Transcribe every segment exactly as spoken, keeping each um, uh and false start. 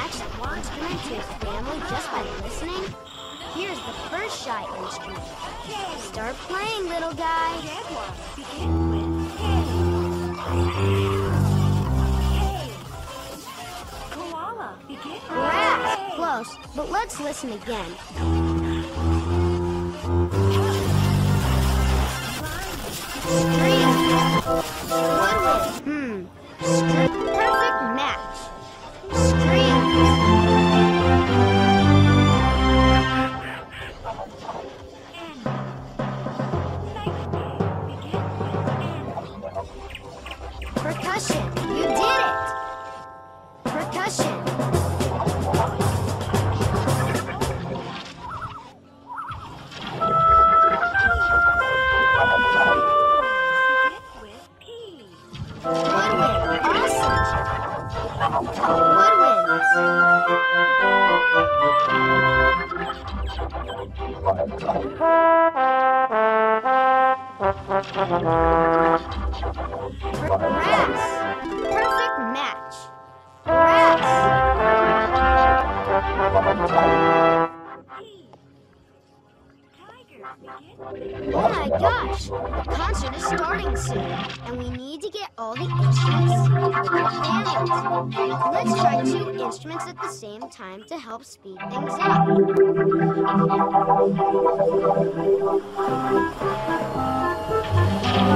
match the instrument to its family just by listening? Here's the first shy instrument. Start playing, little guy. Begin with K. Koala. Begin with Grass. Close, but let's listen again. Stream. Woodwind. Hmm. Stri- Perfect match. Percussion. You did it. Percussion. Woodwind. Awesome. Grass. Perfect match. Grass. Oh my gosh! The concert is starting soon, and we need to get all the instruments to their families. Let's try two instruments at the same time to help speed things up.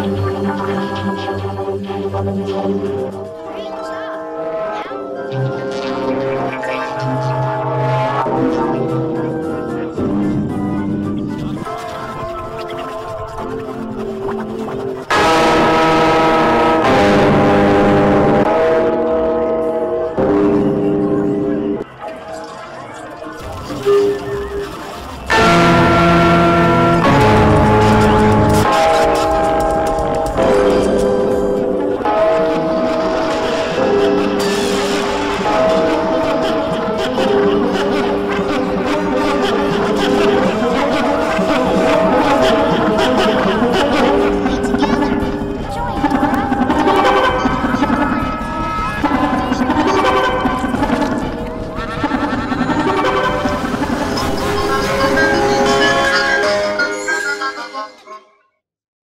Great job! Now